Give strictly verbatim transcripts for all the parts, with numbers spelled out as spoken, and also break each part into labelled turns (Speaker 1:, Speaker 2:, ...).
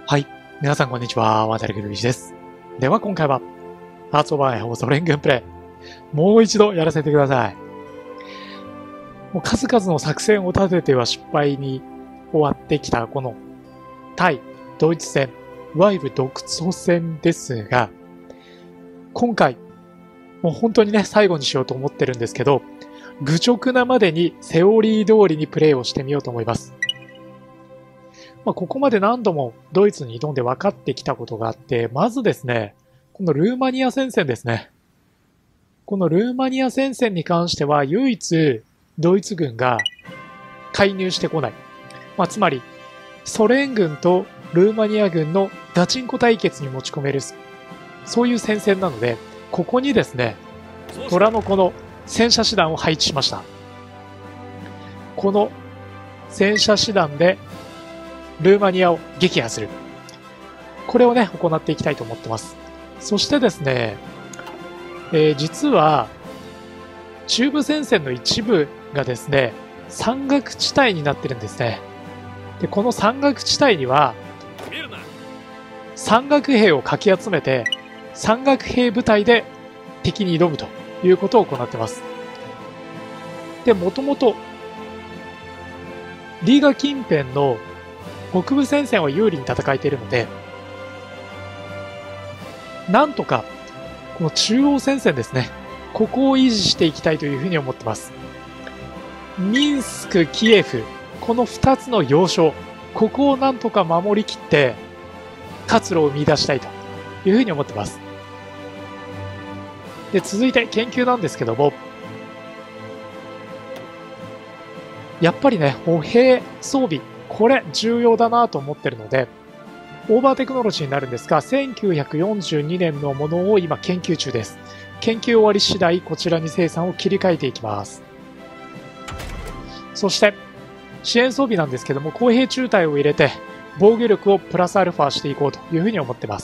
Speaker 1: はい。皆さんこんにちは。渡辺グルビーです。では今回は、ハーツオーバーエ放送連軍プレイ。もう一度やらせてください。もう数々の作戦を立てては失敗に終わってきたこの対ドイツ戦、いわゆる独ソ戦ですが、今回、もう本当にね、最後にしようと思ってるんですけど、愚直なまでにセオリー通りにプレイをしてみようと思います。まあ、ここまで何度もドイツに挑んで分かってきたことがあって、まずですね、このルーマニア戦線ですね。このルーマニア戦線に関しては唯一ドイツ軍が介入してこない。まあ、つまり、ソ連軍とルーマニア軍のガチンコ対決に持ち込める、そういう戦線なので、ここにですね、虎の子の戦車師団を配置しました。この戦車師団でルーマニアを撃破する。これをね、行っていきたいと思ってます。そしてですね、えー、実は、中部戦線の一部がですね、山岳地帯になってるんですね。で、この山岳地帯には、山岳兵をかき集めて、山岳兵部隊で敵に挑むということを行っています。で、もともと、リーガ近辺の北部戦線は有利に戦えているので、なんとか、この中央戦線ですね、ここを維持していきたいというふうに思ってます。ミンスク、キエフ、このふたつの要衝、ここをなんとか守りきって、活路を見出したいというふうに思ってます。で、続いて研究なんですけども、やっぱりね、歩兵装備、これ重要だなと思ってるので、オーバーテクノロジーになるんですが、せんきゅうひゃくよんじゅうにねんのものを今研究中です。研究終わり次第、こちらに生産を切り替えていきます。そして、支援装備なんですけども、工兵中隊を入れて、防御力をプラスアルファしていこうというふうに思ってます。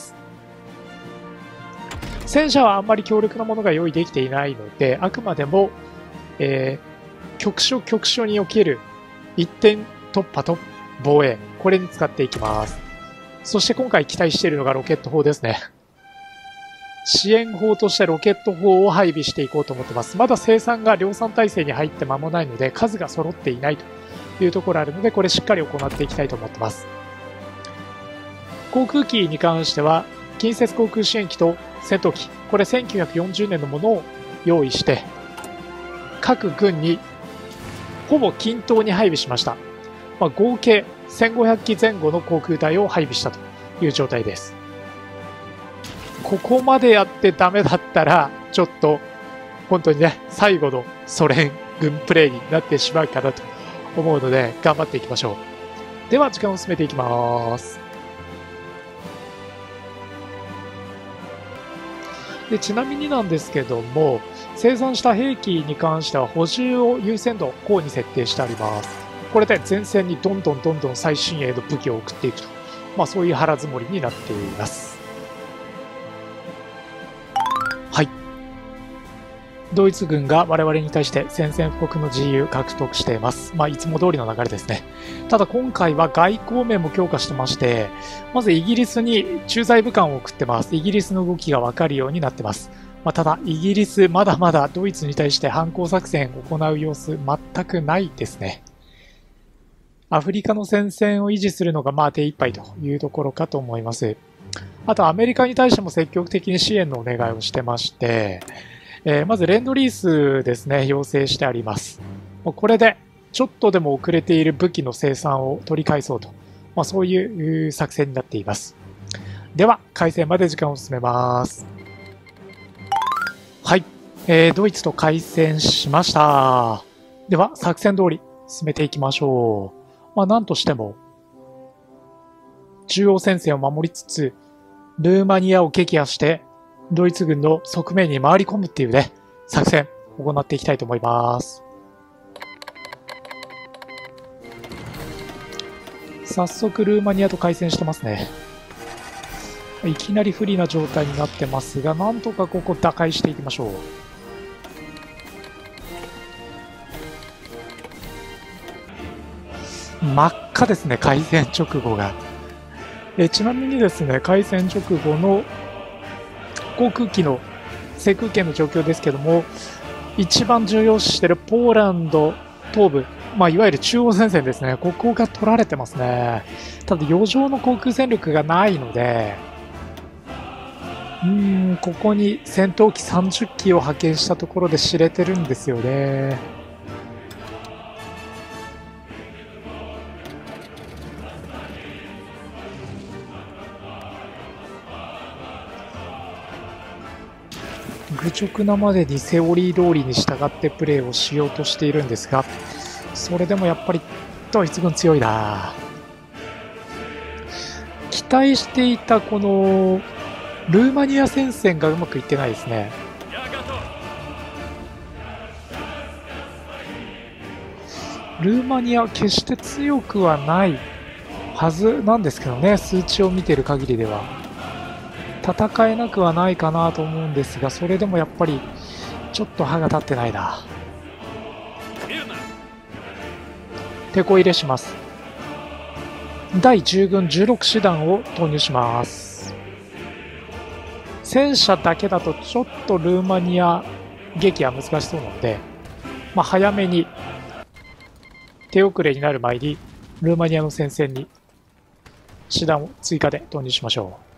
Speaker 1: 戦車はあんまり強力なものが用意できていないので、あくまでも、えー、局所局所における一点突破と防衛、これに使っていきます。そして今回期待しているのがロケット砲ですね。支援砲としてロケット砲を配備していこうと思ってます。まだ生産が量産体制に入って間もないので、数が揃っていないというところあるので、これしっかり行っていきたいと思ってます。航空機に関しては、近接航空支援機と戦闘機、これせんきゅうひゃくよんじゅうねんのものを用意して、各軍にほぼ均等に配備しました。まあ、合計せんごひゃくきぜん後の航空隊を配備したという状態です。ここまでやってダメだったら、ちょっと本当にね、最後のソ連軍プレイになってしまうかなと思うので、頑張っていきましょう。では、時間を進めていきます。でちなみになんですけども、生産した兵器に関しては補充を優先度、こうに設定してあります。これで前線にどんどんどんどん最新鋭の武器を送っていくと、まあ、そういう腹積もりになっています。はい。ドイツ軍が我々に対して宣戦布告の自由獲得しています。まあ、いつも通りの流れですね。ただ今回は外交面も強化してまして、まずイギリスに駐在武官を送ってます。イギリスの動きがわかるようになってます。まあ、ただ、イギリスまだまだドイツに対して反攻作戦を行う様子全くないですね。アフリカの戦線を維持するのがまあ手一杯というところかと思います。あとアメリカに対しても積極的に支援のお願いをしてまして、えー、まずレンドリースですね、要請してあります。これでちょっとでも遅れている武器の生産を取り返そうと、まあ、そういう作戦になっています。では、開戦まで時間を進めます。はい、えー、ドイツと開戦しました。では、作戦通り進めていきましょう。まあ、なんとしても、中央戦線を守りつつ、ルーマニアを撃破して、ドイツ軍の側面に回り込むっていうね、作戦、行っていきたいと思います。早速、ルーマニアと開戦してますね。いきなり不利な状態になってますが、なんとかここ打開していきましょう。真っ赤ですね、開戦直後が。 えちなみにですね、開戦直後の航空機の制空権の状況ですけども、一番重要視しているポーランド東部、まあ、いわゆる中央戦線ですね、ここが取られてますね。ただ余剰の航空戦力がないので、うーん、ここに戦闘機さんじゅっきを派遣したところで知れてるんですよね。愚直なまでにセオリー通りに従ってプレーをしようとしているんですが、それでもやっぱりドイツ軍強いな。期待していたこのルーマニア戦線がうまくいってないですね。ルーマニア決して強くはないはずなんですけどね、数値を見ている限りでは戦えなくはないかなと思うんですが、それでもやっぱりちょっと歯が立ってないな。手こ入れします。だいじゅう軍じゅうろく師団を投入します。戦車だけだとちょっとルーマニア撃は難しそうなので、まあ、早めに手遅れになる前にルーマニアの戦線に師団を追加で投入しましょう。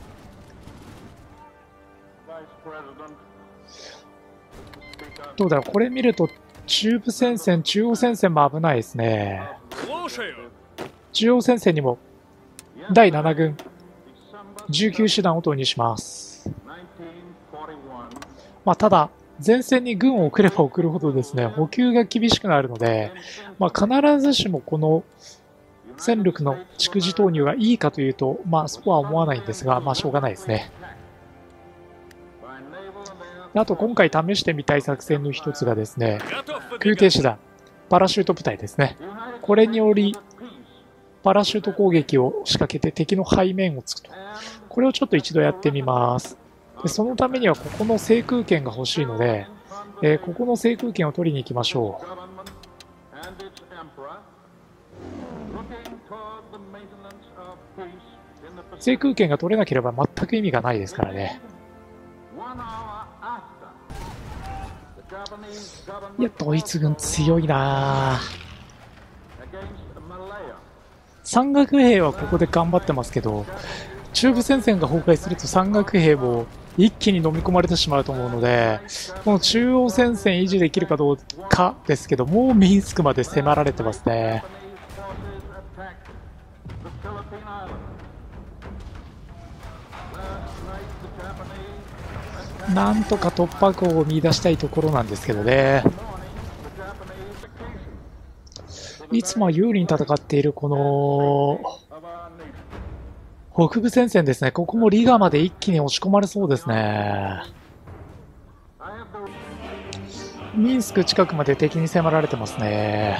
Speaker 1: どうだろう、これ見ると中部戦線、中央戦線も危ないですね。中央戦線にもだいなな軍じゅうきゅう師団を投入します。まあ、ただ前線に軍を送れば送るほどですね、補給が厳しくなるので、まあ、必ずしもこの戦力の蓄次投入がいいかというと、まあ、そうは思わないんですが、まあ、しょうがないですね。あと今回試してみたい作戦の一つがですね、空挺師団、パラシュート部隊ですね。これによりパラシュート攻撃を仕掛けて敵の背面を突くと。これをちょっと一度やってみます。でそのためにはここの制空権が欲しいので、えー、ここの制空権を取りに行きましょう。制空権が取れなければ全く意味がないですからね。いや、ドイツ軍強いな。山岳兵はここで頑張ってますけど、中部戦線が崩壊すると山岳兵も一気に飲み込まれてしまうと思うので、この中央戦線維持できるかどうかですけど、もうミンスクまで迫られてますね。なんとか突破口を見出したいところなんですけどね。いつも有利に戦っているこの北部戦線ですね。ここもリガまで一気に押し込まれそうですね。ミンスク近くまで敵に迫られてますね。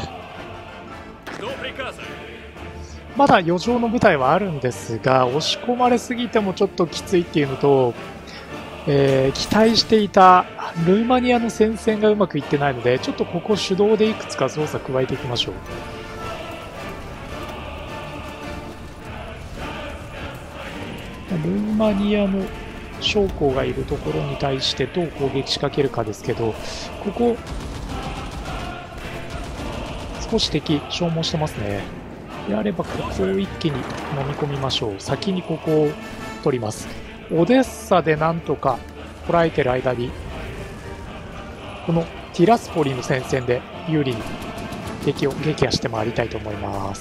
Speaker 1: まだ余剰の部隊はあるんですが、押し込まれすぎてもちょっときついっていうのと、えー、期待していたルーマニアの戦線がうまくいってないので、ちょっとここ手動でいくつか操作加えていきましょう。ルーマニアの将校がいるところに対してどう攻撃仕掛けるかですけど、ここ少し敵消耗してますね。であればここを一気に飲み込みましょう。先にここを取ります。オデッサでなんとか捉えてる間にこのティラスポリの戦線で有利に敵を撃破して回りたいと思います。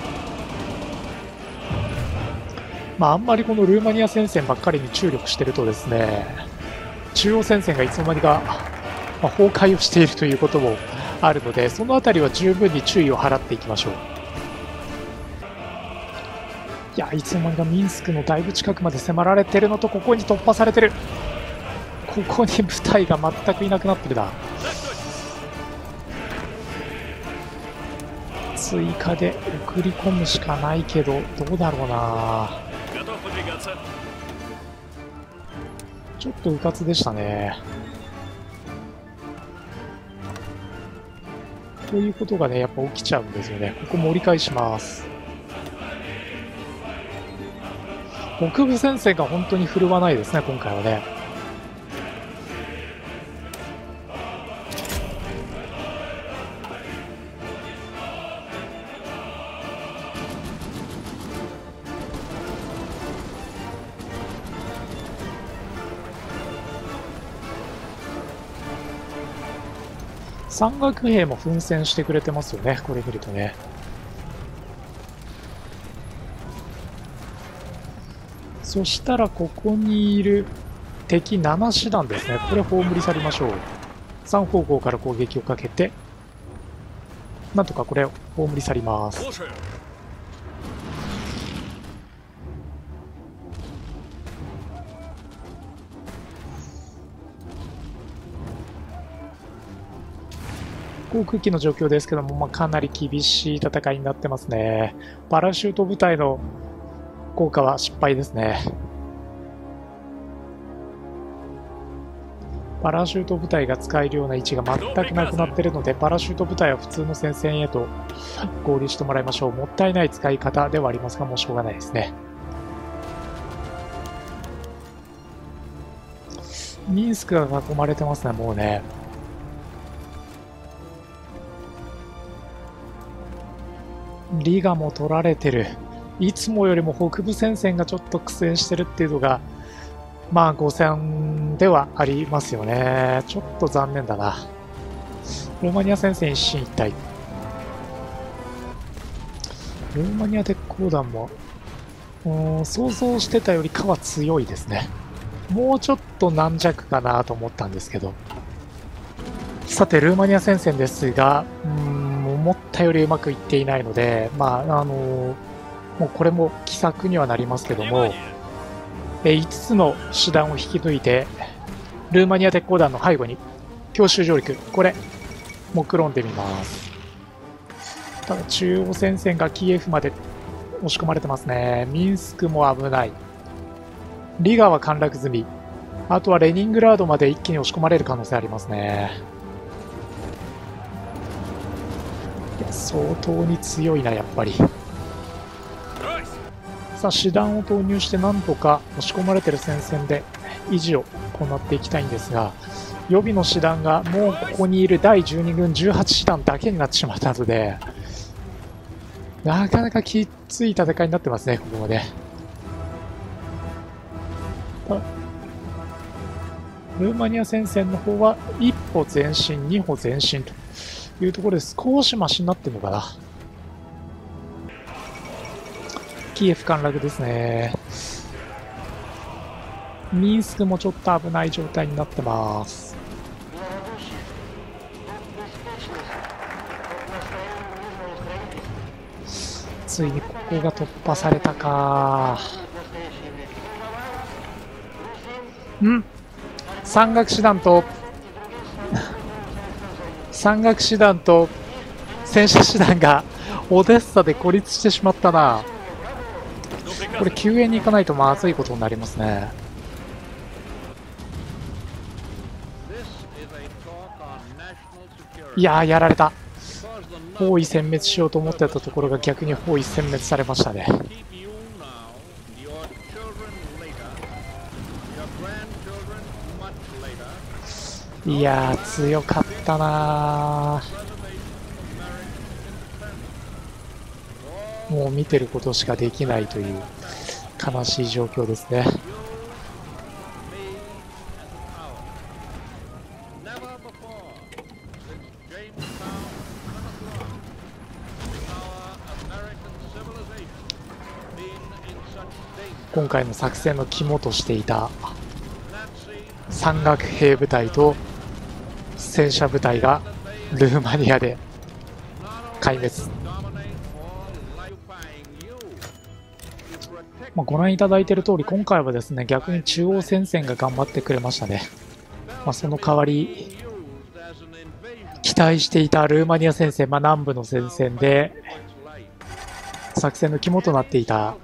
Speaker 1: まあ、あんまりこのルーマニア戦線ばっかりに注力してるとですね、中央戦線がいつの間にか、まあ、崩壊をしているということもあるので、そのあたりは十分に注意を払っていきましょう。いや、いつの間にかミンスクのだいぶ近くまで迫られてるのと、ここに突破されてる。ここに部隊が全くいなくなってるな。追加で送り込むしかないけど、どうだろうな。ちょっとうかつでしたね。こういうことがね、やっぱ起きちゃうんですよね。ここ盛り返します。 北部戦線が本当に振るわないですね、今回はね。山岳兵も奮戦してくれてますよね、これ見るとね。そしたらここにいる敵なな師団ですね。これ葬り去りましょう。さん方向から攻撃をかけて、なんとかこれを葬り去ります。航空機の状況ですけども、まあ、かなり厳しい戦いになってますね。パラシュート部隊の効果は失敗ですね。パラシュート部隊が使えるような位置が全くなくなっているので、パラシュート部隊は普通の戦線へと合流してもらいましょう。もったいない使い方ではありますが、もうしょうがないですね。ミンスクが囲まれてますね、もうね。リガも取られてる。いつもよりも北部戦線がちょっと苦戦してるっていうのが、まあ、誤戦ではありますよね。ちょっと残念だな。ルーマニア戦線一進一退。ルーマニア鉄鋼団も、うん、想像してたよりかは強いですね。もうちょっと軟弱かなと思ったんですけど。さて、ルーマニア戦線ですが、うん思ったよりうまくいっていないので、まあ、あのもうこれも奇策にはなりますけども、えいつつの師団を引き抜いて、ルーマニア鉄鋼団の背後に強襲上陸、これ、目論んでみます。ただ、中央戦線がキエフまで押し込まれてますね。ミンスクも危ない。リガは陥落済み。あとはレニングラードまで一気に押し込まれる可能性ありますね。相当に強いな、やっぱり。さあ、師団を投入してなんとか押し込まれてる戦線で維持を行っていきたいんですが、予備の師団がもうここにいるだいじゅうにぐんじゅうはち師団だけになってしまったので、なかなかきつい戦いになってますね、ここまで。ルーマニア戦線の方は一歩前進、二歩前進というところで少しマシになってるのかな。キエフ陥落ですね。ミンスクもちょっと危ない状態になってます。ついにここが突破されたか。ん山岳師団と山岳師団と戦車師団がオデッサで孤立してしまったな。これ救援に行かないとまずいことになりますね。いやー、やられた。包囲殲滅しようと思ってたところが逆に包囲殲滅されましたね。いやー、強かったなー。もう見てることしかできないという悲しい状況ですね。今回の作戦の肝としていた山岳兵部隊と戦車部隊がルーマニアで壊滅。まあ、ご覧いただいている通り、今回はですね、逆に中央戦線が頑張ってくれましたね。まあ、その代わり、期待していたルーマニア戦線、まあ、南部の戦線で作戦の肝となっていた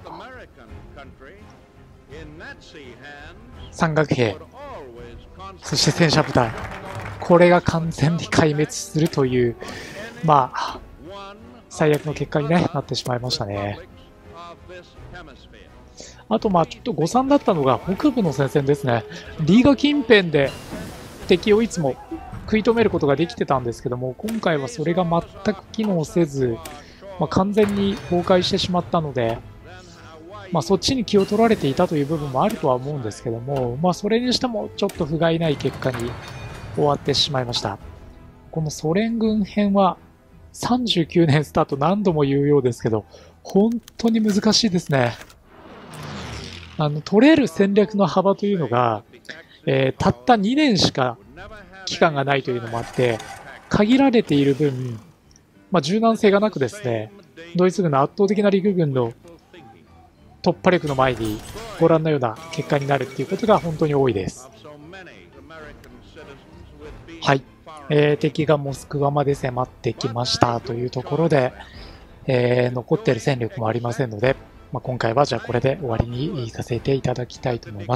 Speaker 1: 山岳兵、そして戦車部隊、これが完全に壊滅するという、まあ、最悪の結果に、ね、なってしまいましたね。 あと、まあちょっと誤算だったのが北部の戦線ですね。リーガ近辺で敵をいつも食い止めることができてたんですけども、今回はそれが全く機能せず、まあ、完全に崩壊してしまったので、まあ、そっちに気を取られていたという部分もあるとは思うんですけども、まあ、それにしてもちょっと不甲斐ない結果に終わってしまいました。このソ連軍編はさんじゅうきゅうねんスタート、何度も言うようですけど、本当に難しいですね。あの取れる戦略の幅というのが、えー、たったにねんしか期間がないというのもあって、限られている分、まあ、柔軟性がなくですね、ドイツ軍の圧倒的な陸軍の突破力の前にご覧のような結果になるということが本当に多いです。はい、えー、敵がモスクワまで迫ってきましたというところで、えー、残っている戦力もありませんので、まあ、今回はじゃあこれで終わりにさせていただきたいと思います。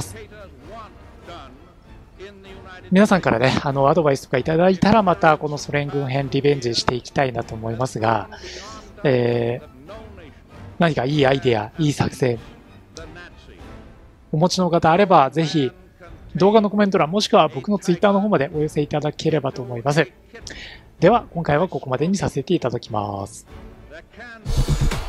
Speaker 1: 皆さんからね、あのアドバイスとかいただいたら、またこのソ連軍編リベンジしていきたいなと思いますが、えー、何かいいアイデア、いい作戦、お持ちの方あれば、ぜひ動画のコメント欄、もしくは僕のツイッターの方までお寄せいただければと思います。では、今回はここまでにさせていただきます。